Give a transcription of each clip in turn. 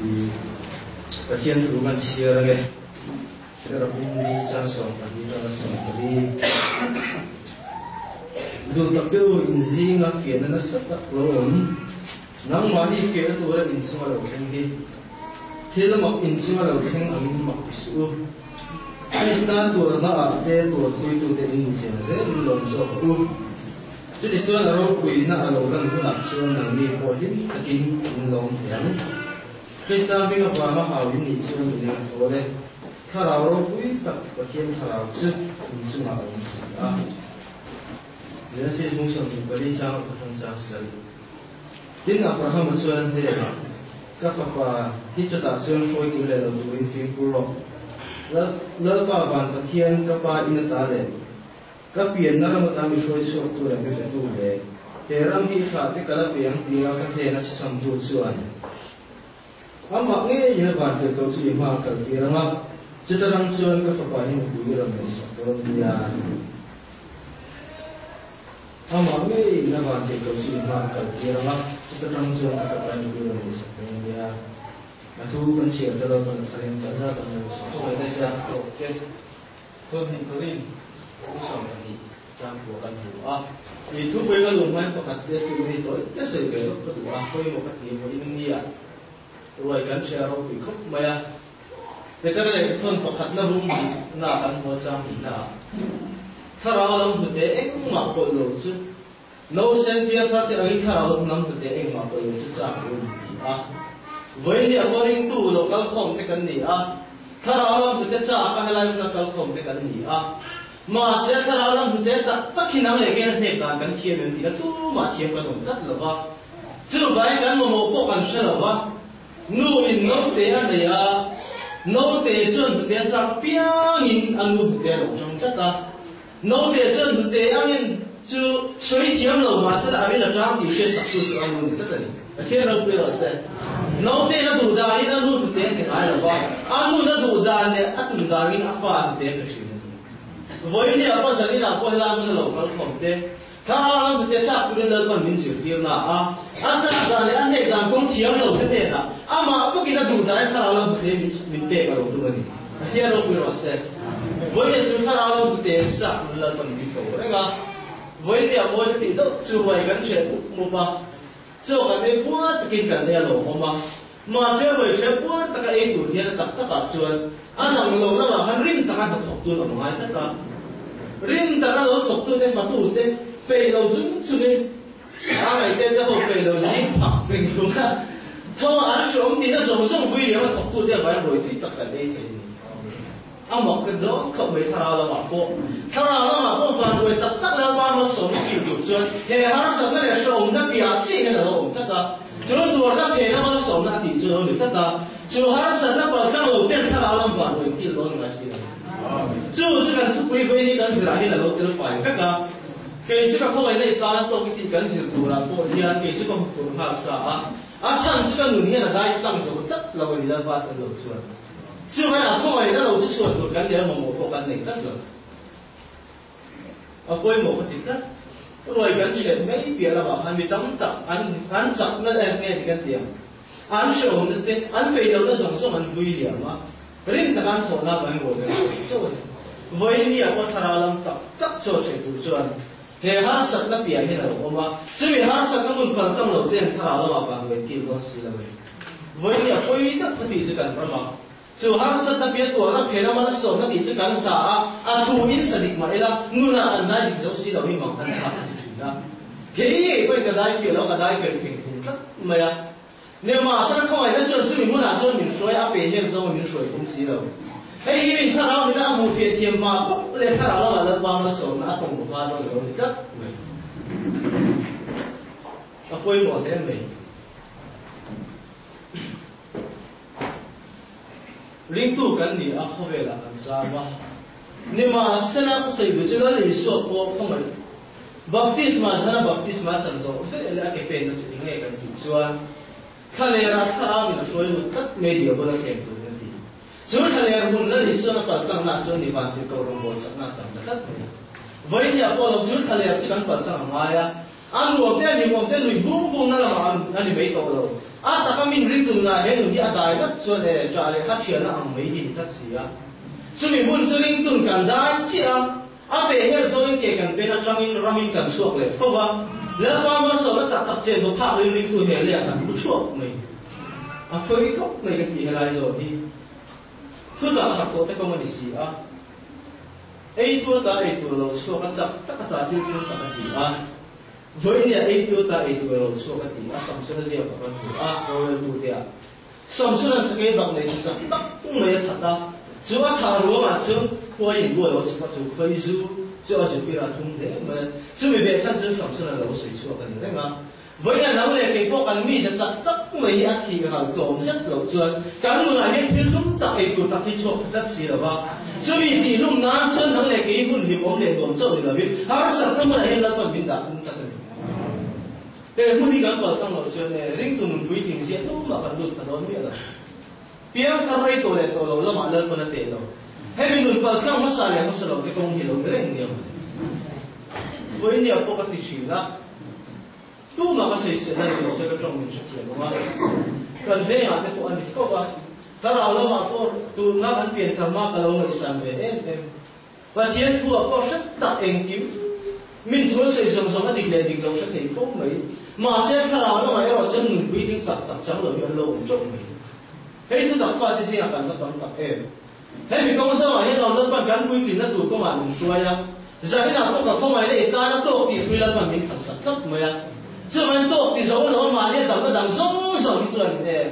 Và hiện thủ ngân chia ra cái là cũng đi cha sống và đi ra sống đi dù tập tiêu in gì ngã phía nó sắp đặt luôn nắng mà đi phía tôi là in xuống đầu thanh đi thế là mặc in xuống đầu thanh anh mặc bisu cái sao tôi nó ở đây tôi quỳ tôi để in gì nó dễ lộn xộn chứ để cho nó quỳ nó ở đầu gần cũng làm cho nó đi qua đến tất kinh in lộn thèm cái sao mình vào nó hào in gì cho mình làm thôi đấy thà nào quỳ tập và thiên thà nào chứ in xuống đầu à giờ sẽ dùng sản phẩm cái đi trang của thằng gia sử đến nào Abraham mà xuân thế nào các pháp và khi cho ta xuân phơi kiểu này là tụi mình phim pro lỡ ba vạn bát thiên các ba in ta đấy các biển nó làm ta mình phơi suốt tụi này phải tụi đấy thế ram hi khát cái cái biển thì là cái thế nó sẽ sản tụi xuân mà nghe như là bạn tự cầu suy mà cái kia mà cho ta rằng xuân các pháp và những cái làm này sẽ có đi à mà nghe là bạn tự cầu suy mà cái kia mà cho ta rằng xuân các pháp và những cái làm này sẽ có đi à số con chia choเราเป็นใครกันจะเป็นสองได้จ้ะโอเคส่วนที่กรีนที่สองนี้จำหัวกันหัวอีทุกเวลาลงมันประคัดเดสิมีตัวเดสิเกลก็ตัวคุยหมดกันที่มันอินเดียรวยกันเชียร์เราคุยครบไหมอ่ะแต่ก็เลยทนประคัดน่ารุ่งน่ากันหัวจำอีกน่ะถ้าเราลงตัวเองมาปลุกจุดโน้เซนเปียถ้าที่อันนี้ถ้าเราลงน้ำตัวเองมาปลุกจุดจำรุ่งอ่ะวันนี้วันนี้ตู้เราก็คงจะกันนี่อ่ะถ้าเราลองจะจ้าก็ให้เรานักคงจะกันนี่อ่ะมาเสียถ้าเราลองจะตักขี้น้ำเลยกันเนี่ยกันเทียมที่ก็ตู้มาเทียมกันตรงจัดหรือว่าจู่ไปกันโมโมปกันเสหรือว่านู่นนู่นเตะอะไรอ่ะนู่นเตะจนเตะจากเปียงินอันนู่นเตะลงจังจัดอ่ะนู่นเตะจนเตะอันนี้จู่水เทียมเรามาเสียอันนี้เราจ้างอยู่เสียสักตัวอันนู่นจัดเลยเทียมเราเปลี่ยนเสียน้องเต้น่าดูดานี่น่าดูเต้เนี่ยอะไรหรอวะอันนู้นน่าดูดาเนี่ยอันตุนดานี่อัฟฟ้าเต้ก็ใช่วันนี้อ่ะพอสันนิษฐานพอให้เรามันเราเราคงเต้ถ้าเราเต้จับตัวเรื่องมันมินสิเดียวนะอ่ะอันสักการเนี่ยอันเนี่ยการคงเทียมเราเต้นะอ่ะมาพวกกินน่าดูดาถ้าเราเต้มินเต้ก็เราตัวนี้เทียมเราเปลี่ยนเสียวันนี้สุดท้ายเราเต้จับตัวเรื่องมันมินโตเรื่องอ่ะวันนี้อ่ะวันที่เราช่วยกันเชื่อมุบ้าช่วยกันในพวกตะกินกันเนี่ยหรอผมว่ามาเชื่อไว้เชื่อพวกตะกันเองตัวเดียวตักตะกัดส่วนอันหลังเราแล้วว่าฮันริมตะกันมาถกตัวหน่อยสักกันริมตะกันเราถกตัวได้ฝักตัวได้เปย์เราจุ้งจุ้งนี่อะไรเต้ก็บอกเปย์เราสิผักเป็นตัวนะถ้าอันสมที่เราส่งวิ่งมาถกตัวได้ไว้โดยที่ตะกันเองเอาหมอกกันดอกเขาไม่ทาเราหมอกโป้ถ้าเราหมอกโป้ฟังด้วยตักเราว่าเราสมกิจจุดจนเฮ้ยฮาร์สไม่ได้ส่งนักบิดจีกันเราตักจุดตัวนักเพลเราสมนักดิจุดเราตักจุดฮาร์สนักบอลเจ้าเราเต้นถ้าเราฟังด้วยกิจเราหนักสิจุดที่กันทุกปีปีนี้กันสิเราที่เราเต้นฝ่ายตักเฮ้ยจุดเขาไม่ได้การโตกิจกันสิตัวเราโป้ที่อันเฮ้ยจุดเขาตัวฮาร์สอาชันจุดกันหนุนเฮียเราได้ตั้งสมจัดเราไม่ได้บ้านเราส่วนจู่ไปอ่ะเขาไม่ได้เราจะชวนตัวกันเดี๋ยวมาโมโหกันหนึ่งสักหนึ่งเอาไปโมกันติดสักรวยกันเฉยไม่เปลี่ยนละบ้าอันมีตั้งตักอันจับนั่นเองเนี่ยกันเดียวอันโชว์นั่นเองอันไปเราได้ส่งอันวิ่งเดียวมาเรื่องตะการโผล่หน้าไปหมดเลยจู่วันนี้อ่ะพอทาราลังตักโชว์เฉยตัวชวนเฮ้ยฮาร์สัตนั่นเปลี่ยนให้เราออกมาจู่ฮาร์สัตนั่นมันพันตั้งเราเต้นทาราลังมาฟังเวทีร้อนสิละวันนี้อ่ะไปตักตีจะกันประมาจู่ฮาร์สัตนั่นเปลี่ยนตัวนั่นเพลย์มันส่งนั่นตีจะกันสาอ่ะทูอินสนิกมาเอล่ะนู่นน่ะอันนั้นอีกสิ่งที่เราไม่มองกันชัดเฮ้ยไปกระไดเฟียแล้วกระไดเกิดขึ้นครับไม่อะเนี่ยมาสักข้อไหนนั่นจนมีมุ่งหน้าจนมีสวยอาเปย์เห็นจนมีสวยตรงสีเราเฮ้ยมีถ้าเราไม่ได้เอามือเฟียเทียมมาปุ๊บเลยถ้าเรามาแล้ววางแล้วส่งนะตรงบ้านเราเลยจัดเอาไปหมดได้ไหมลิงตู้กันนี่อ่ะเขาเวลากันซะว่าเนี่ยมาเส้นอะไรใส่บุญจะเลยสวดพวกเขาไม่บัพติศมาฉันบัพติศมาฉันจะเฮ้ยอะไรก็เป็นนั่นสิยังไงกันจุดส่วนทะเลรัฐทามีนะช่วยมันตัดไม่ดีกว่าเราเห็นตัวนี้จุดทะเลหุ่นแล้วนี่ส่วนปัจจัยน่าส่วนนี้วันที่เขาลงบนสักน่าจังตัดวันนี้พอเราจุดทะเลจะกันปัจจัยมาอ่ะ anh luộc thế anh luộc thế lùi bung bung nó là mà anh bị tổ rồi ta có mình riêng từ là hết lùi à đại mất cho để trả lại hát chuyện là ông mấy gì chắc gì á cho mình muốn cho riêng từ cần đại chứ về hết rồi cái cần bên trong in ramin cần suộcเลยเพราะว่าแล้วว่ามันสอนตัดเจนบนภาพริงตัวเห็นเลยกันผู้ชั่วmình phơiเขาไม่กันที่อะไรrồi thìทุกอย่างขับตัวแต่ก็ไม่ได้สิตัวเราชั่วกันจับตักตาที่ชั่วตักสิvới nhàตัวเราชั่วกันที่สมสุนเสียกับกันเราเรียนดูเดียสมสุนสเกตบางเลยจับตักไม่ได้ทัดนะ只要他如果嘛，就我引过楼，就可以就比他通的，就没别像真上出来楼水出来的嘛。为了能来给我干米是咋得没一提个做唔识楼砖，干我那些天空大做大基础不是了吧？所以地龙南村能来给我们我们来做的那边，还是那么来那么民达不得的。我们讲保障楼砖呢，领导们不一定先都麻烦做很多面了。biar sarai tole tolo lo malar pun ada telo. Hei minun palkang masalah masalah ke kong hilo bereng dia. Boleh ni apa kat Cina? Tu maka saya sedar kalau saya ketemu macam tu, mas. Kan saya ada tu anda kau bah. Kalau lo makor tu ngakan pian sama kalau nggak sampai Pasien tu apa setak engkim. Min tu saya sama dikle dikle saya telefon mai. Masih kalau lo mai orang cenderung bikin tak jangan lo yang lo uncap mai. Hei tu tak faham di sini akan betul tak Hei bikong sama hei lawan lepas kan kui tin tu kau mana suaya. Jadi nak tu kau mai le ikan tu di kui lepas min tak sakit maya. Sebab tu di zaman orang Malaysia tak ada song song itu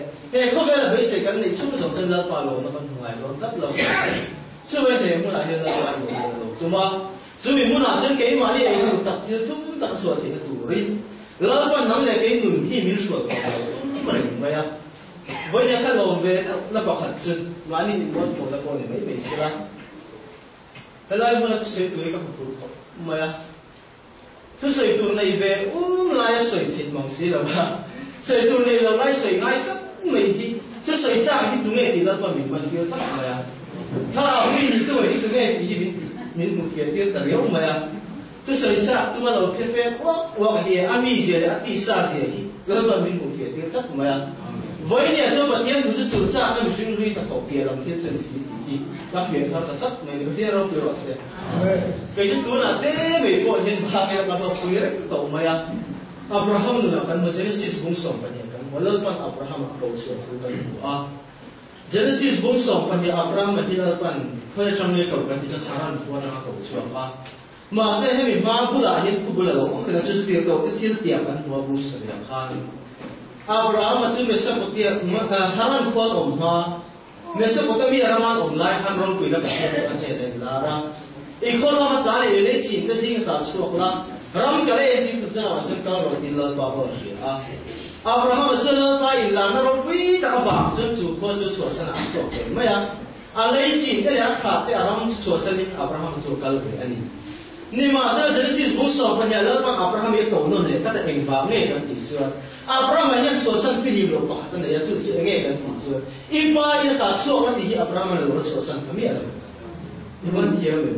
kau bila bersih kan ni cuma song song lepas lo nak mai lo tak lo. Sebab ni mula hei lepas lo. Cuma sebab mula jen kau Malaysia itu tak tiada tak suat itu rin. Lepas nang le kau nun hi min suat tu bering maya. Với nhà khách lồng về nó có hạt chân mà anh mình muốn thổi là con này mấy xí啦，后来我那水土一个很不错，唔係啊，這水土那邊來水田忙死了吧？水土那落來水來真沒去，這水站去東嘅地那個民文叫真唔係啊，他後面都係啲東嘅地民文叫叫特別唔係啊，這水站都乜路偏偏我個啲阿咪姐阿弟沙姐去，嗰個民文叫叫真唔係啊。với nhà cho mà thiên thủ是主张那么循律的头别人天真实的，那偏差这没那个天老对了噻。给这多呢，这美国人把那个都回来懂没呀？Abraham 呢，跟我这个是不送半年，跟我老板 Abraham 搞错不跟我这个是不送半年 Abraham 的老板，后来张也搞跟这台湾我让他搞错马上那边妈不来，也不来了，我们就是这个这天点跟我不是两看。Abraham macam Mesopotamia, Haran kuat Mesopotamia ramai lai Haran kuila macam macam lara. Ikut lama kali ini cinta sih kita suka lah. Ram kali ini tu macam kalau tinggal bapa sih. Abraham macam lah ilan Haran kuila tak apa, cukup suasana suka. Maya, alai cinta dia kata Abraham suasana Abraham suka kalau ini. Ni masa jadi sih busuk penyalaan Abraham itu non le kata engkau ni kan isu. Abraham yang suasana Philip loh, kan dia tu ni kan isu. Ipa ini tak suka kan dia Abraham loh suasana kami ada. Iman dia ni.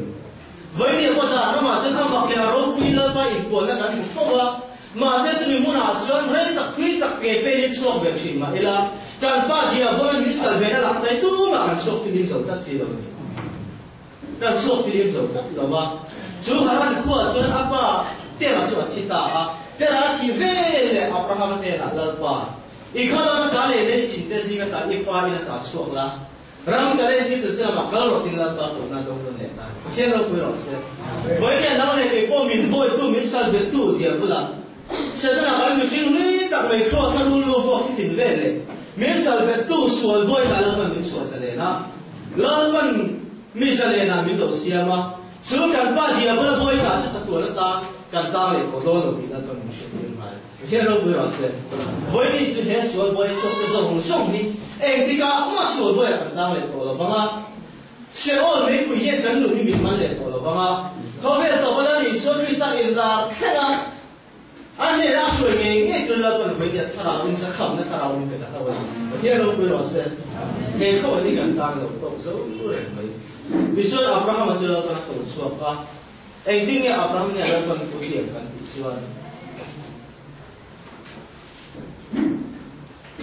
Vậy apa dah? Masa kan pakai arok pilih apa ibu nak kan apa? Masa tu mula asal mereka tak kepe ni suak berfilm. Ila kan pa dia bukan misal benda lah. Tapi tu makan suak film jauh sih loh. Kan suak film jauh loh bah. Jualan kuat jualan apa? Tiada jual kita tiada tiada Abraham tiada lepas. Ikan orang kali ni cinta sih kata ipa ini tak suak lah. Ram kali ni tu cuma kalau tinggal tu nak dong ni. Siapa pun rasa. Boleh nak ni ipa min boy tu misal betul dia pula. Sedang nak mungkin ni tak may cross rule of fitin vele. Misal betul soal boy dalam min soal selena. Lawan misalnya min tu siapa? Suruhkan pak dia pula boy tak satu orang kan tahu foto lo kita tu mungkin mai. Siapa pun rasa. Boy ni tu soal boy soal song ni. Tiga mas soal boy kan tahu lo banga. Siapa ni pun ia kan lu ni memang lo banga. Kau lihat tu pada ni soal Kristen Israel kan. Ane dah suai ni tu lah pun boy dia sarau ni sakam ni sarau ni kita tahu. Siapa pun rasa. Kau ni kan tahu lo tu so mai. Bisul Abraham masih lakukan itu suaka. Intinya Abraham ni adalah pengikut kan Bisul.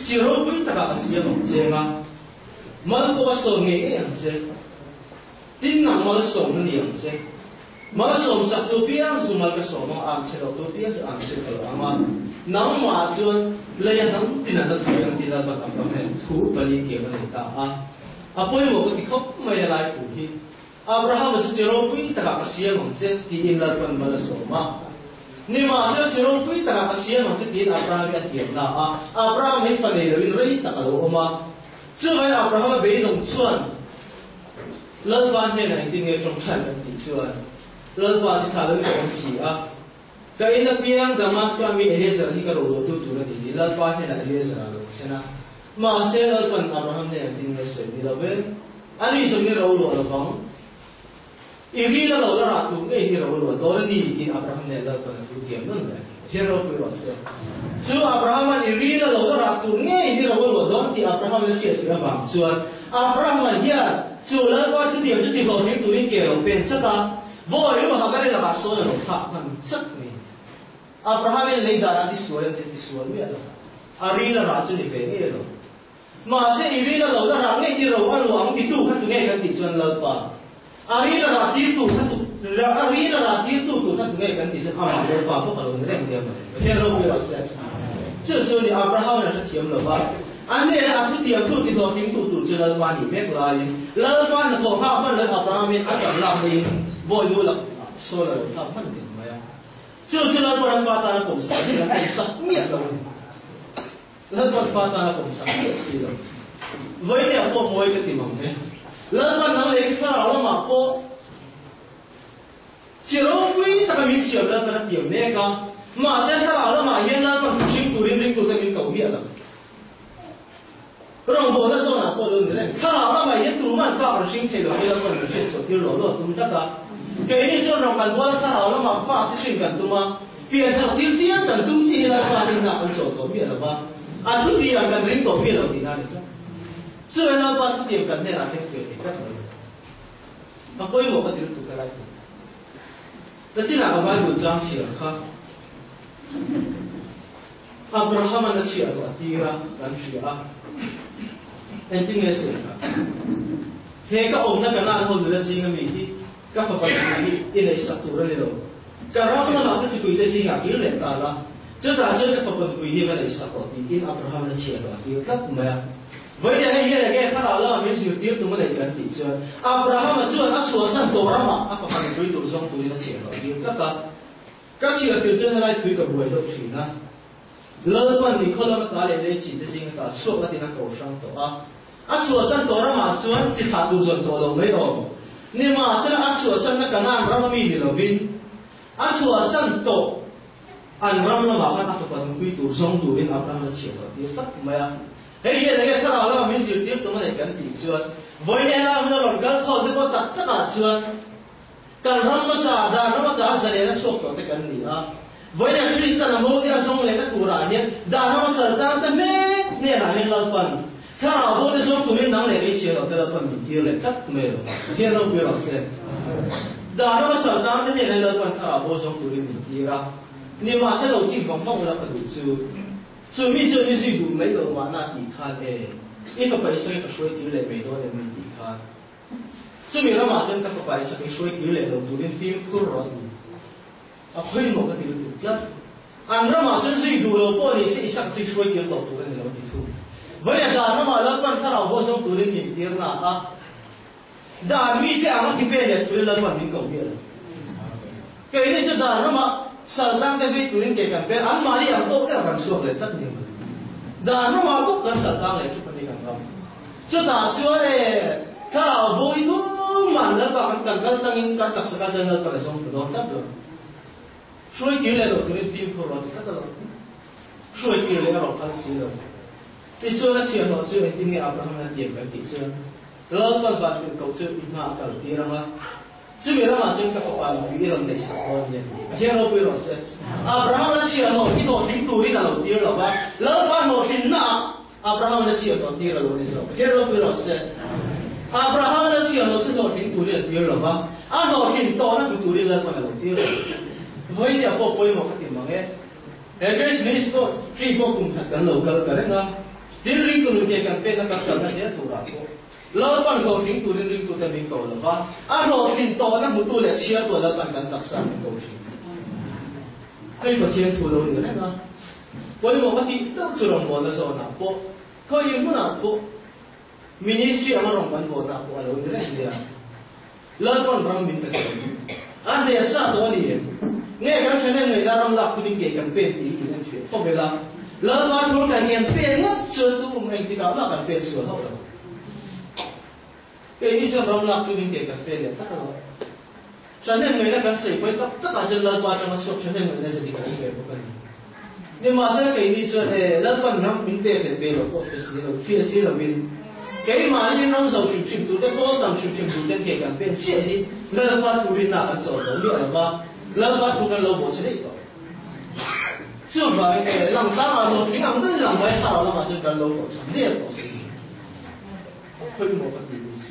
chỉ rồi quý ta cả xí bằng chế mà có số nghề cáiอย่างchế tin nặng mà số nóอย่างchế mà số sắp tu bia dù mà cái số nó ăn chế đâu tu bia chứ ăn chế đâu mà nắng mà chuan lấy nắng tin là nó thay nắng tin là bắt ăn bằng này thú bali kia cái này ta bôi một cái khóc mày lại thú hi Abraham sẽ chỉ rồi quý ta cả xí bằng chế thì in là phần mà số mà nhưng mà sẽ chỉ rồi quý ta cả xí bằng chế thì Abraham bị thiệt là Abraham hết phần này rồi lấy ta cả đâu mà chưa phải Abraham bị đồng xuân lớn quan hệ này thì nghe trong thành là tỷ xuân lớn quan chỉ thà lớn còn chỉ cái này biếng Damascus mi Eliezer thì cái đồ tu là thì lớn quan hệ là Eliezer rồi thế nào mà sẽ lớn quan Abraham này thì nghe sẽ đi đâu vậy anh đi xuống đi đâu là vắng ý là đâu là tu cái đi đâu là đó là đi thì Abraham này lớn quan tu kiếm nữa này thế rồi phải rồi sẽ chứ Abraham ý là đâu là tu nghe đi đâu là đó thì Abraham là chuyện gì mà xuân Abraham hiện chủ lớn quan thứ điểm chứ thì hồ thiên tu đi kiểu bên chất ta vô nếu mà họ cái này là số là thằng thằng chất này Abraham lấy đàn đi số là thì số biết rồi Ari là ra chữ về nghe rồi mà sẽ Ari là lâu là ra nghe đi rồi anh luang thì tu khát tu nghe cái thì chuẩn lớn pa Ari là ra ti tu khát tu Ari là ra ti tu khát tu nghe cái thì chuẩn mà lớn pa có phải người này thế rồi bây giờ sẽ chứ số này Abraham là sẽ thiểm rồi pa anh này là thứ thiểm tu thì hồ thiên tu chứ lớn pa thì biết lại lớn pa là thổ ha phân lớn Abraham anh cảm làm đi vô lưu là số là thằng phân định mà chứ lớn pa phát ta là cũng sai là cái sắc miệt rồi lớn quan phát ta là cũng sáng suốt rồi với nhiều cô môi cái tìm mong đấy lớn quan năng lấy cái nào mà cô chỉ lo quý ta mình sửa lớn ta tìm này cả mà sẽ sao là mà hiện lớn quan sinh tu riêng tu ta mình cầu biết rồi rồi bộ nó sao nào cô lớn này sao là mà hiện tu mà phát sinh thay đổi cái lớn quan sinh số tiêu lỗ tu tất cả cái này cho nó cần quan sao là mà phát cái sinh cần tu mà việc thằng tiêu chí cần tu chỉ là phát hiện nào cũng số tổ biết rồi ba chút gì cần đến tổ biết rồi thì nào được chứ bây giờ qua chút điểm cần thế là thêm việc thì chắc rồi mà quay một cái điều tụ cái này đó chính là ở bài một章写khác Abraham nó写rồi thì ra làm gì anh tin nghe sự thế các ông nó cái nào hôm nữa xin cái gì thì các phật tử thì in này sắp tụ ra rồi cái đó nó là cái chỉ quy định ngạc nhiên lệ ta là chứ ta chưa cái phật tử quy định này sắp tụ thì in Abraham nó写rồi thì các mà với lại hay là cái khác là mình sử tiếp tụi mình lại cái gì chứ Abraham mà chưa đã sửa sang tổ ra mà phật tử quy tụ xong tụi nó写rồi thì các chị là từ trên này thủy cái buổi đầu thủy na lỡ quan thì không làm cái này chỉ để xin cái số cái tiền cầu sang tổ sửa sang tổ ra mà sửa chỉ thà tụ dọn tổ đâu mấy đâu nhưng mà sẽ là sửa sang cái nào ra mình thì là vin sửa sang tổ anh ra mà phải phật tử quy tụ xong tụi mình Abraham nó写rồi thì tất mà hey hiện cái sao là mình sử tiếp tụi mình lại cái gì chứ với này là mình làm cái khâu thì có tất cả chứ cái rắm sa đa nó ta sẽ là số của cái gì với lại Christian là một cái song lại cái tu ra nhé đa nó sa đa ta mẹ nè là nên làm phầnถ้าเราพูดในส่วนตัวนี้นั่งเลยเชื่อเราแต่เราเป็นมีเกี่ยวเลยคัดเมื่อเกี่ยวเราเกี่ยวเราเสียดาราสัตว์ต่างๆเนี่ยเราเป็นถ้าเราพูดส่วนตัวนี้มีเกี่ยวนี่ว่าเส้นเราสิ่งของพวกเราเป็นดูจู่มีจู่มีสิ่งดูไม่รู้ว่าน่าตีขานอีกฝ่ายสิ่งก็ช่วยกี่เลยไม่รู้เลยไม่ตีขานจู่มีเรามาจนกับฝ่ายสิ่งช่วยกี่เลยเราดูเป็นฟิล์มก็ร้อนเฮ้ยมันก็ดีถูกแล้วอันเรามาจนสิ่งดูเราพอดีสิ่งสักสิ่งช่วยกี่เราดูเป็นเราดีถูกvới lại đàn nó mà lớn quan sao nào vô sống tụi lên mình tiếng là đàn mi cái áo cái bên này tụi lên quan mình cầu viện cái này cho đàn nó mà sợ tăng cái vi tụi lên cái cảnh bên ăn mà đi ăn tốt cái phần xuồng lại rất nhiều đàn nó mà cũng cần sợ tăng lại chút phần đi càng không cho đàn xưa này sao nào vui thú mà nó còn cần tăng in cần tập sự cái đơn cần sống tụi nó rất được suy cứu lại rồi tụi lên phim thôi rồi rất là suy cứu lại rồi phân xí rồiที่ส่วนนั้นเชื่อเราเชื่อที่นี่อับราฮัมนั้นเดียบกันที่ส่วนเราต้องฟังเป็นเขาเชื่ออิมาอัลตีรามาซึ่งเรามาซึ่งกับฝ่ายเราอยู่ในสังคมเนี่ยเชื่อเราไปรู้สึกอับราฮัมนั้นเชื่อเราที่เราทิ้งตัวนี่เราตีเราว่าเราฟังเราทิ้งนะอับราฮัมนั้นเชื่อเราตีเราเนี่ยเชื่อเราไปรู้สึกอับราฮัมนั้นเชื่อเราซึ่งเราทิ้งตัวนี่ตีเราว่าเราทิ้งตัวนั้นตัวนี่เราคนเราตีเราเฮ้ยเนี่ยพอไปมองกันที่มั้งเฮ้ยเกรซมินิสโตทรีพวกคุณขัดกันเรากันนะ tin ring tu ke campaign na ka na se tu ra ko lo pan ko thing tu ring tu te min ko lo ba a ro fin to na mu tu le chia tu la pan kan tak sa ko thing ai ko chia tu lo ni na ko ni mo ka ti to chu rom mo na so na po ko yin mu na po ministry amarong kan bo na ko alo ni na dia lo pan ram min ka an de sa to ni nghe cái chuyện này người ta làm lạc tụi mình kể campaign thì những chuyện không phải làm lỡ mà chúng ta campaign ngất chưa tu mình thì đó là campaign sửa hậu rồi cái như trong làm lạc tụi mình kể campaign là tất rồi cho nên người ta cần xử với tất cả dân lỡ qua trong một số cho nên người ta sẽ đi cái việc của mình nhưng mà sẽ cái như chuyện này lỡ qua năm mình kể campaign rồi có phía xí là mình cái mà như năm sau chụp tụi cái có làm chụp tụi cái kể campaign chuyện đi lỡ qua tụi mình là做的biết là ba lỡ bắt thu cái lô bộ sẽ đấy rồi, chưa phải cái làm sao mà một tiếng ông tới làm mấy sao là mà chưa cái lô bộ sẽ đấy rồi gì, hơi một cái gì xíu,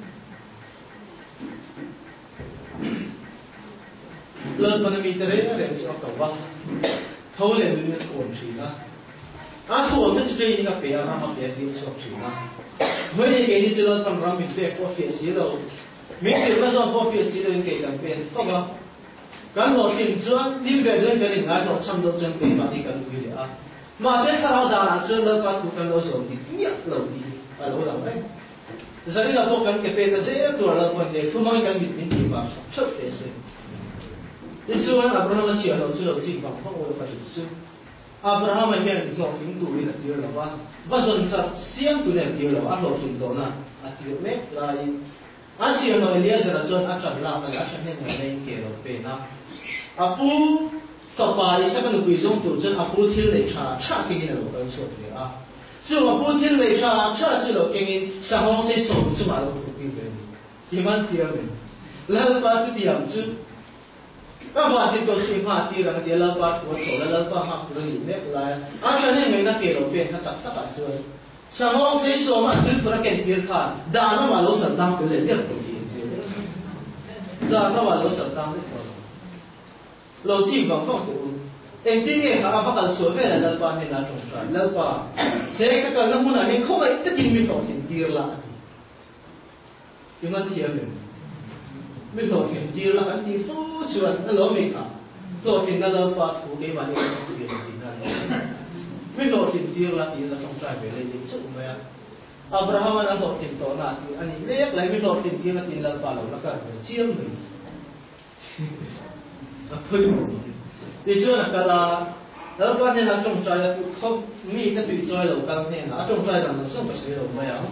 lỡ bắt mình tới đấy là để cho cậu ba, thâu lên mình thuần chỉ na, thuần thì chỉ cái cái bè mà bè thì cho chỉ na, với cái này chỉ là tầm ra mình bè có phía xí đâu, mình thì cái dòng có phía xí đâu cái bè không có. Kan lo tin chuan lim ve den kan ngai lo cham do chen pe ma ni kan ui le a ma se kharau da na chuan lo ka thu kan lo so ti yak lo ti a lo la mai zani la po kan ke pe na se tu la fa ne thu mai kan mit ni ti ba chot pe se ti chuan Abraham sia lo chu lo chi ba ko lo fa chu Abraham hian lo tin tu ni na ti lo ba ba zon chat siam tu ne ti lo a lo tin do na a ti me lai a sia no Eliezer a chuan a chan la ma la chan ne nei ke lo pe na apu kapal isa kan kui zong tu chen apu thil le cha king in lo kan so le a chu apu thil le cha chu lo king in sa hong se so chu ma lo ku pi be ni man thia me la ba chu tiam chu ka ba ti ko si ma ti ra ti la ba thu so la ba ma ku ni me la a cha ne me na ke lo pe kha ta ta chu sa hong se so ma thil pra ken tir kha da na ma lo san dang le le ko ni da na ma lo san dang le lo chi bằng không đủ, em tin nghe họ bắt đầu sửa về là lần ba hay là trồng trọt lần ba, thế cái cần nó muốn là nên không phải tất nhiên mình học tiền tiêu là, nhưng mà thiệt mình học tiền tiêu là anh đi phô chuẩn nó lỗi mình cả, học tiền là lần ba thủ cái mà mình học tiền là mình học tiền tiêu là trồng trọt về lên những chỗ mà Abraham là học tiền tổ là anh ấy lấy mình học tiền tiêu là tiền lần ba là cả chiêm mình hơi một thì xưa là cái là đó quan nên là trồng trái là không mi cái tùy trái là cái này là trồng trái là nó không phải sử dụng mấy à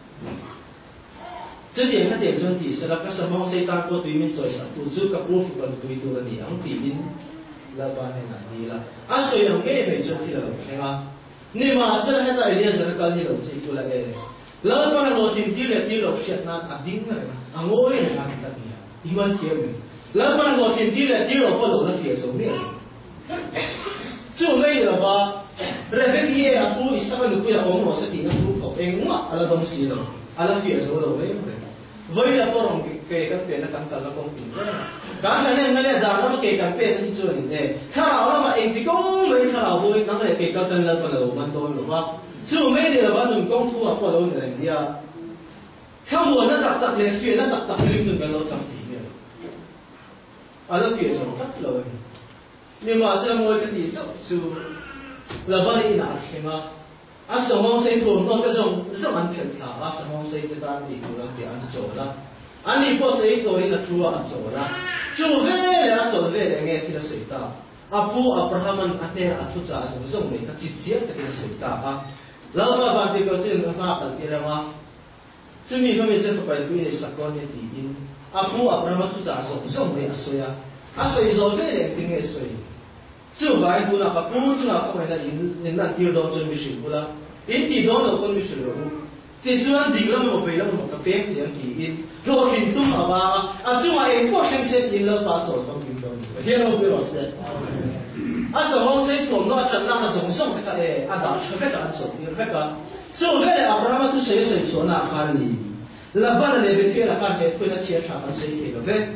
trước tiên cái điểm chuẩn thì sẽ là cái sản phẩm xây ta có tùy mình rồi sản phụ giúp các bộ phận tùy tu là gì ông tùy in là quan nên là gì là sử dụng cái này chuẩn thì là cái mà nhưng mà sẽ là cái này sẽ là cái này là gì cũng là cái này là quan là rồi thì tiêu là chuyện là đính này ngồi là làm gì thì mình thiếu mình lỡ mà ngồi thiền tiêu là tiêu là có lỗi là phía số miệng, chú mấy là ba, rồi cái kia là phu ít sao lúc là ông nói sẽ bị nó phu khổ em ngã là đông xí rồi, là phía số lỗi với là có lòng cái tiền là căng là công ty, cái cho nên cái là nó cái tiền là đi chơi này, thà nào mà em thì cũng mấy thà nào thôi, nó là cái tiền là còn là mình thôi đúng không? Chú mấy là ba đừng công thu học qua đâu này đi à, thằng muốn nó đặt đặt lên phía nó đặt đặt lên từng cái lỗ trong ở đó phía sau rất lời nhưng mà sẽ ngồi cái gì rất su là bao nhiêu nào thì mà sớm mong xây thuồng nó cái dòng rất mạnh thiệt thà sớm mong xây cái đàn bị cố gắng bị ăn chỗ đó anh đi qua xây tôi là chùa ăn chỗ đó chùa về là chỗ về để nghe thì là xây ta Abu Abraham anh này thu trả dùng dùng này cái chip chip thì là xây ta lâu mà bạn thì có chuyện nó phát triển thì là mà chúng mình không biết sẽ phải quy định sắc con như thế in Abu Abraham thu trả dùng dùng này xoay rồi về để tiếng nghe xoay chưa phải tu là Abu chúng là không phải là in là tiêu đó cho mình sử dụng là in thì đó là con mình sử dụng thì虽然ดีแล้วมันไม่แล้วมันก็เป๊ะที่ยังกี่อินโลหินตุ้มมาจู่มาเองก็เช่นเช่นอินแล้วปาโจทย์ต้องกินตรงนี้เที่ยวเราไปหรอเสียสมองเสียถ่วงเราจะนั่งส่งส่งไปกันดาช่วยกันส่งนี่ไปกันจู่เวลาอับราฮัมทุเสียส่วนอาคารนี้แล้วบ้านเราไปเที่ยวอาคารเนี่ยทุนเชียร์ชาติเสียที่เราเว้ย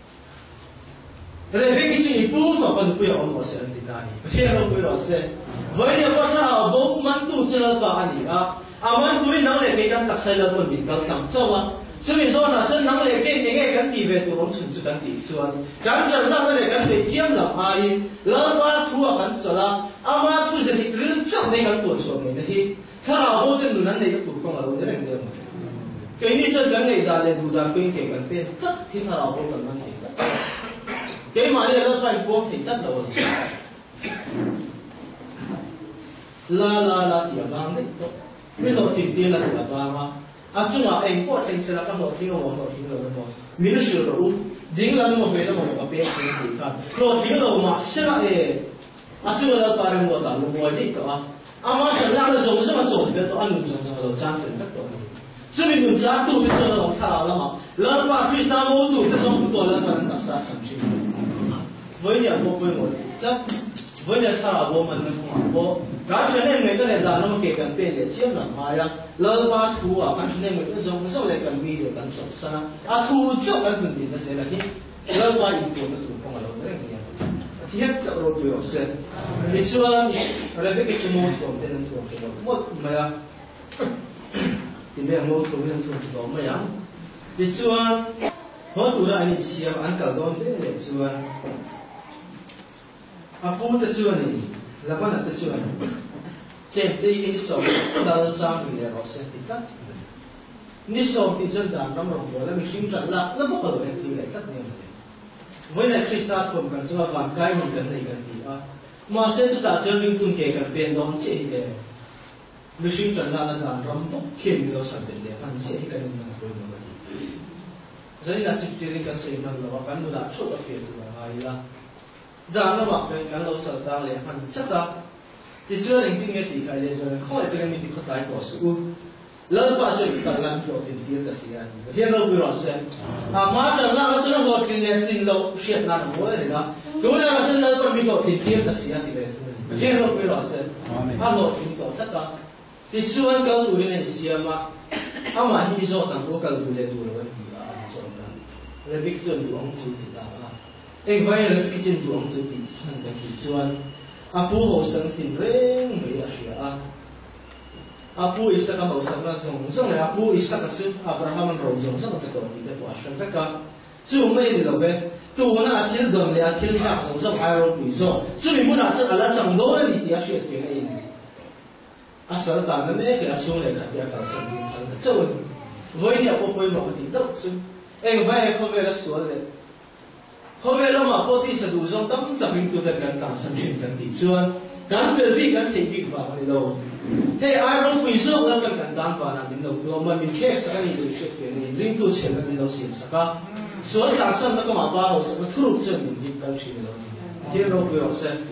เรื่องกิจนี้ปุ๊บเราก็ดูไปเอาหมดเสียงที่ไหนเที่ยวเราไปหรอเสีย với điều có sao bố man tu chưa vào anh man tu nắng lệ cái căn đặc sai là một mình cần làm sao cho mình说呢，真能来给你个跟地位都能存出跟地说，感觉那个跟地见了阿姨，老爸土啊跟说了，阿妈土是你人长那个多说的那他老婆在路上那个土工啊，我这人的嘛，给你这跟你打的土打跟给跟变，这其实老婆跟那给的，给嘛你老板光给真的我，啦，地方那个，你老听见了地方吗？chung anh có thành sẽ là các nội tiếng là mình sửa rồi tiếng là nó phải là một cái bé thì kan nội tiếng là mà sẽ là chung là ta đang nói là một cái đó mà chẳng là nó giống như mà giống như đó anh dùng là trang phần tất cả cho mình dùng trang tu thì cho nó thà là mà lỡ mà khi sao mua tu thì xong tu là nó đặc sắc thành chuyện với nhà bố với một chắc với nhà sao bố mình không bố cái chuyện này mình có thể làm nó kể cần tiền để chiếm là mai ra lỡ mà thu cái chuyện này mình giống lại cần bây giờ cần sắp xa thu trước cái phần tiền nó sẽ là cái lỡ mà ít tiền nó thu không là lâu đấy thì hết chỗ rồi tôi sẽ đi xuống rồi cái chuyện mua của tiền nó thu một mà thì bây giờ mua của tiền thu mà nhá đi xuống họ tụi nó anh chiếm ăn cả đòn thế để xuống Apo ta chuan ni laban ta chuan chem te in so dal chang ni le rose ti ta ni so ti chen dan ram rom bo la mi hring chan la na bo ko le ti le sat ni với lại Krista thom kan chuwa van kai ni kan nei kan ti a ma se chu ta chen ring tun ke kan pen dom che hi le mi hring chan la na dan ram bo khem lo san ben le an che hi kan ni na ko no ni zai na chik chiring kan sei man lo kan nu da chho ta fe tu ai la đang nó mặc cái cán lâu sợ ta liền hành chất ta thì xưa đình tin nghe tỷ khai lên rồi không phải cái mình thì có tài tổ sự lỡ qua chuyện cả làm kiểu tiền tiền cái gì anh thiên lâu bị loạn xem mà chẳng là nó cho nó gọi tiền liền tiền lâu chuyện làm mỗi này đó tối nay nó sẽ lỡ qua mình gọi tiền tiền cái gì anh thì về thiên lâu bị loạn xem anh gọi tiền tổ chất ta thì xưa anh câu tụi này xem mà khi do thằng cô câu tụi này tụi nó bị là do đó là biết chuyện tụi ông chú thì ta anh phải là cái chuyện tuồng tự tin sang cái chuyện chuan, apu hồ sang tin reng mấy à xia apu Isaac hồ sang là giống là apu Isaac cái Abraham anh rồi giống cái tổ đi cái quả sang cái chú mấy đi đâu vậy, tu na thiên đường này thiên hạ giống ai rồi bị rồi, chú mình muốn là chắc là chẳng đâu là đi à xia phía cái sở ta nó mấy cái xuống này khát ya cả sang đi thằng cái châu với nhà bố bố mà đi đâu chứ, anh phải không phải là xuống này không biết là mà có tí sự đủ giống tấm tập hình tu tập gần cả sân chuyện gần tỷ xuân cán về vi cán thể bị vào cái đầu hey ai không bị sốc là cần cần đan vào làm đến đầu rồi mà mình khép sao cái gì được chuyện này linh tu chuyện là đầu xiêm sắc á số cả sân nó có mà bao số nó thu cho mình đi câu chuyện đó thế rồi bây giờ xem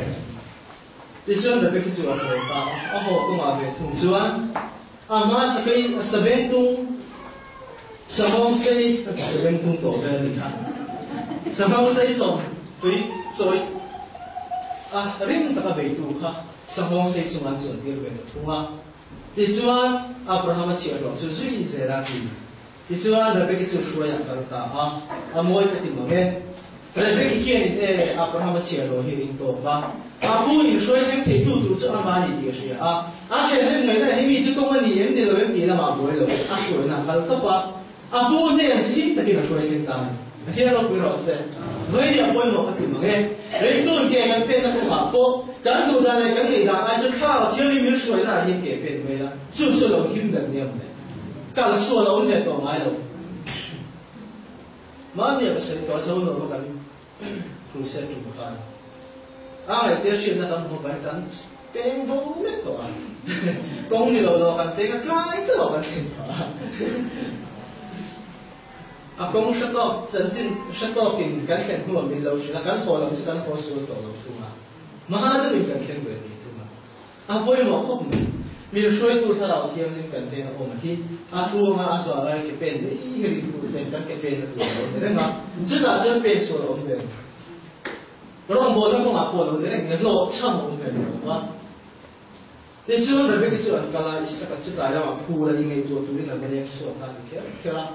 đi xuân là cái chuyện rồi ta họ cũng mà về thùng xuân mà sẽ bên tung sẽ không xây sẽ bên tung tổ về mình thằng sao không xây xong rồi ring ta cái tu ha sao không xây chung anh chuẩn bị về tu ha thì chuan Abraham chỉ ở đó chú duy sẽ ra thì chuan là cái chú suy nghĩ cái ta ha mỗi cái gì mà nghe rồi cái hiện Abraham chỉ ở đó hiện to ha Abu in suy nghĩ thấy tu cho anh bạn đi gì chuyện này người ta hay bị chú công anh em đi rồi em đi là mà bồi rồi suy nghĩ cái tập Abu này chỉ ít cái là suy nghĩ ta thiên long quy rõ sẽ với điểm bôi một cái điểm mà nghe đấy tuần kể cái bên nó không hợp cô cái đồ này cái gì là ai sẽ khao thiên linh mới suy là những kể bên vậy là chưa suy lòng kim gần niệm này cả suy lòng này còn ai đâu mà niệm sẽ có dấu nó cái cũng sẽ trùng khai ai tiếc chuyện là không phải cái bên bông nhất đó công nhiều đó cái tên cái trái đó cái tên công sát đó chân chính sát đó kinh cái chuyện của mình lâu rồi cái hồ lâu cái hồ sơ tổ lâu thu mà mà nó mình cái chuyện về thì thu mà bây giờ không mình suy tu thà đạo thiên linh cái tên ông khi thu mà số lại cái bên đấy cái gì tu bên cái bên nó tu đấy mà chứ là chân bên số ông về rồi ông bố nó không mặc quần đấy cái lộ chăm ông về mà thì xưa rồi cái chuyện cái là sẽ cái chuyện là mà phu là những cái tu là cái gì số cái là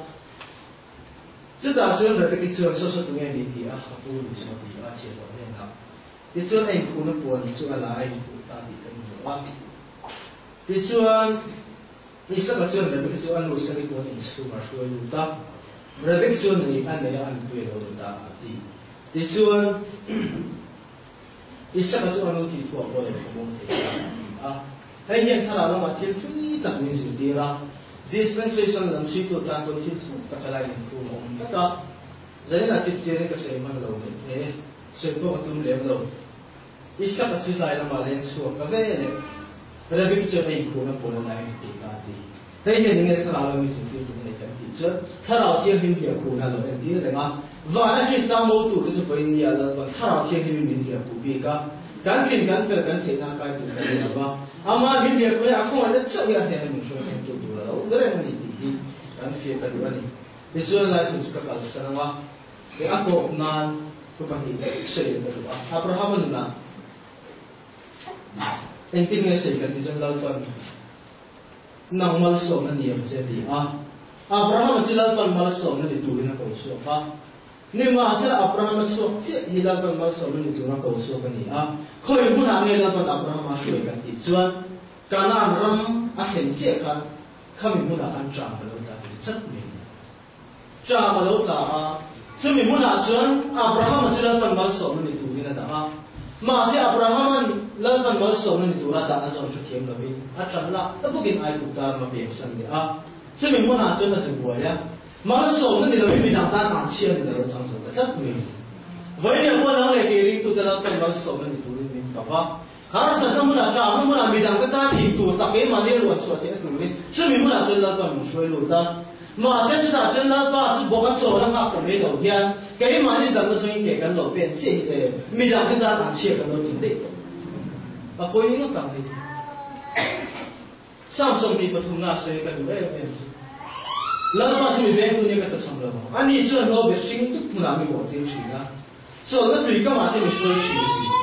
这大学的这个车说说读研里底啊，不如说比啊，结果那个， ti chuan ei khu na puan chu ala ai pu ta ti kan wa ti chuan isa ka chuan rebek chu an lu sari puan in su ma shuai lu ta rebek chuan ni an nei an tu lo ta ti chuan isa ka chuan lu ti thuak lo le khomong te a hei hian thara lo ma thil thui tak min sin ti ra dispensation lam si tu ta to thil chu ta kalai ni khu om ta ka zaina chip chere ka sei man lo ne sei po atum le lo isa ka si lai la ma len su ka ve le rebek chu ei khu na puan na ai tu ta ti hei hian ni thara lo mi sin ti tu ne ta ti chu thara hian hin dia khu na lo en ti le ma va na ki sa mo tu chu pa in ya la to thara hian hin min dia ku bi ka kan tin kan fel kan the na kai tu ka ya ba ama min dia ko ya ko na chau ya he na mi sho sen tu tu la lo le ni ti kan fe ka du ani ni chu la tu ka kal sa na wa ke a ko nan tu pa ni se ka du Abraham na en tin nge se ka ti jan la pan nang mal so na ni am che ti Abraham chi la pan mal so na ni tu na ko so pa ni ma sa Abraham so che hi la pan mal so na ni tu na ko so ka ni khoi mu na nge la pan Abraham a shui ka ti chuan kana ram a hen che ka khami mu na an cha ma lo ta chat ni cha ma lo ta chu mi mu na chuan Abraham chi la pan mal so na ni tu ni na ta ma se Abraham la pan mal so na ni tu ra ta na so chu thiam lo bi a chan la ta bukin ai ku ta ma bi san ni chu mi mu na chuan na chu bo ya mal so na ni lo bi na ta na chian ni lo chang so ka chat ni với niệm qua đó là kỳ riêng tu ta là cần nói sống nên tu nên mình cả va hắn sẽ không muốn là trả không muốn là mình đang cái ta thì tu tập cái mà liên luận suốt thế tu nên chứ mình muốn là chân là cần mình suy luận ta mà sẽ chúng ta chân là ta sẽ bỏ cái chỗ là ngáp của mình đầu tiên cái mà liên đang cái suy nghĩ cái đầu tiên chỉ để mình đang cái ta đang chia cái đầu tiên đấy và cuối những lúc càng thì sao sống thì bắt thùng ngã suy cái đầu đấy em lần mà chúng mình về tu nên cái thật sống rồi anh đi chưa nó biết sinh tức là mình bỏ tiền chỉ ra so na tui ka ma te mi shoi shi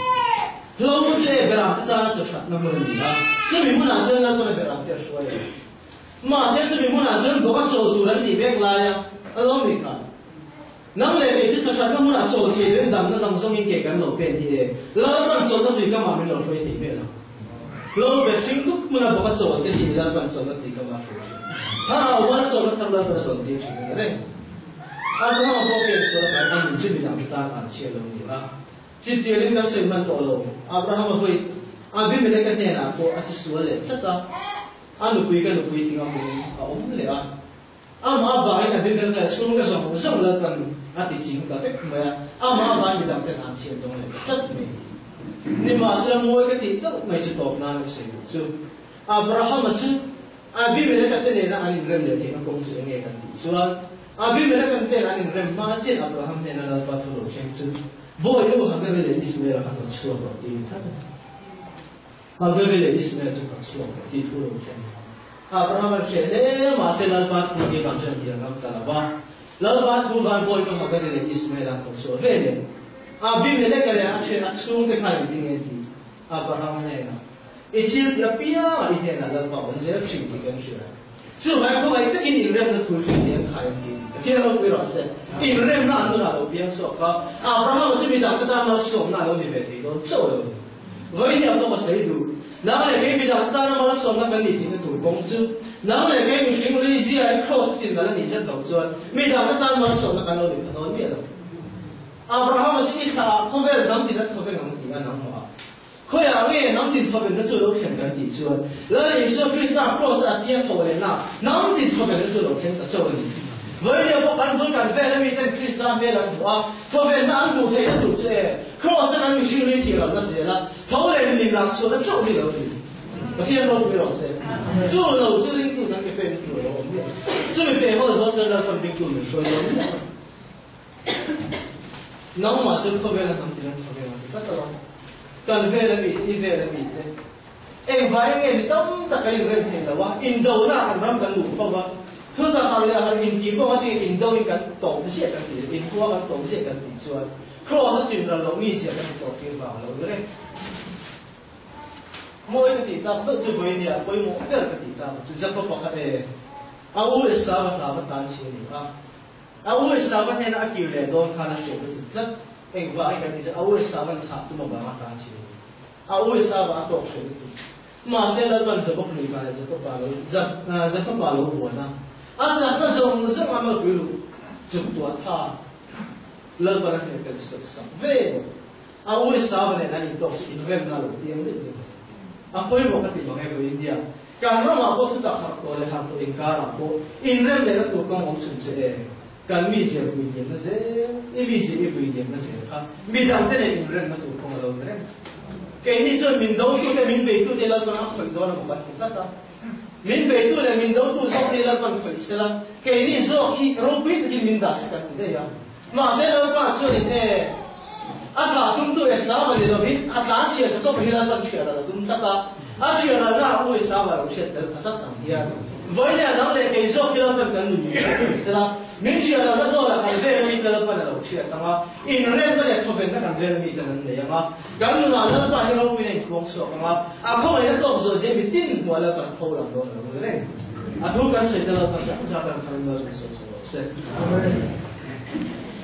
lo mo che beram ta na cho chat na mo ni ha che mi mo na so na ko na beram te shoi ma che mi mo na so bo ka so tu ran di bek la ya alo mi ka nang le ni che chat na mo na so ti ren dam na sam song in ke kan lo pen hi lo kan so na tui ka ma mi lo shoi ti be la lo be sing tu mo na bo ka so te ti la kan so na tui ka ma shoi ha wa so na thang la ba so ti chi ne Abraham có cái số là anh mình chưa bị làm ta ăn chia lâu nhiều chỉ chỉ đến cái sự mình tổ lâu Abraham phải vì mình cái này là có chỉ số lệ chắc là lục quý thì ngon mình ông lệ mà vài là đến cái số cái số là cần chỉ chính cái phép mà vài mình làm cái ăn chia đông lệ chắc mình nhưng mà xem mỗi cái thì tất mấy chỉ tốt nào sẽ chứ Abraham mà chứ vì mình cái này là anh rem lệ thì nó cũng sẽ nghe cái gì Abi mera kan te ra ning rem ma chen Abraham ne na la pa tholo khem chu bo yo ha ga le Ismail khan no chuo ro ti ta ha ga le Ismail chu ka chuo ro ti tholo khem Abraham che le ma se la pa thu ni kan chen ya ngam ta la ba la ba thu van bo yo ha ga le Ismail an ko chuo ve le Abi mera ka le a che a chu ke kha ti nge ti Abraham ne na e chi ya pia a i ne na la pa on se chi ti kan shi so I come like taking in rem the school fee and kind here no we rose in rem na anu na lo pian so ka Abraham chu mi da ka ta ma so na lo ni ve ti do so lo với niệm đâu mà xảy đủ nào là cái bây giờ ta nó mà sống là cái gì thì nó tuổi công chứ nào là cái mình sinh lý gì ấy cross chính là你rất đầu xuân bây giờ ta mà sống là cái nó được nó biết rồi Abraham chỉ ít là không phải là nắm tiền nó không phải nắm tiền nó nắm mà khơi à nghe nắm tiền thôi nó chưa đâu thêm cái gì xuân lấy lý xuân Christ cross ở trên thôi này nào nắm tiền thôi nó chưa đâu thêm cái chỗ này với điều bộ cán bộ cán về là mình tên Christ về là của thôi về nó ăn đủ thế nó đủ thế cross nó mình sinh lý thì là nó sẽ là thôi này mình làm xuân nó chỗ gì đâu我现在都没老师，做老师领导那个被做了，这背后说真的分兵就没说有，那我马上特别的他们今天特别的，真的咯，干飞了米，一飞了米的，哎，反正你当大概有人听的哇，印度那俺们跟鲁方哇，他在那里还印度话这印度应该懂些跟比，印度话懂些跟比说，cross 进了容易些跟懂地方了，对不对？mỗi cái tỷ ta tự chụp với nhà với mỗi cái tỷ ta chỉ rất có phật hệ ôi sao mà làm tan chi này ôi sao mà hiện tại kiểu này đôi khá là chuyện rất anh vợ anh cái gì áo sao vẫn thả tụi mình bảo tăng chi áo sao bảo tốt rồi mà sẽ là vẫn sẽ bốc lì bài sẽ có bảo lối sẽ có bảo lối buồn à chắc nó dùng rất là một điều chụp tua tha lỡ vào cái cái sự sống về áo sao này là tốt invest là lối tiền đấy Apoy mo kati mga ko India. Kanro ma po sa takap ko le hanto ingkara po. Inrem le na to kong option se. Kan mi se India na se. Ibi se India na se ka. Mi dang te le inrem na to kong alo rem. Kay ni jon min daw to te min be to te la ko na khoi do na ba ko sa ta. Min be to le min daw to so te la ko khoi sela. Kay ni so ki ro pi to ki min das ka te ya. Ma se la pa so ni Ata tum tu esama ni lobi Atlantia se to pila ban chera la tum taka a chera na u esama ro chet del patat tam ya voile na le ke so kila ban kan nu sela min chera na so la kan ve mi tal pan ro chet tama in re na le so ben na kan ve mi tan le ya ma kan nu na na pa ni ro wi nei kong so ma a ko ai na to so je mi tin to la kan tho la do na le a thu kan se tal pan ka sa kan kan na so se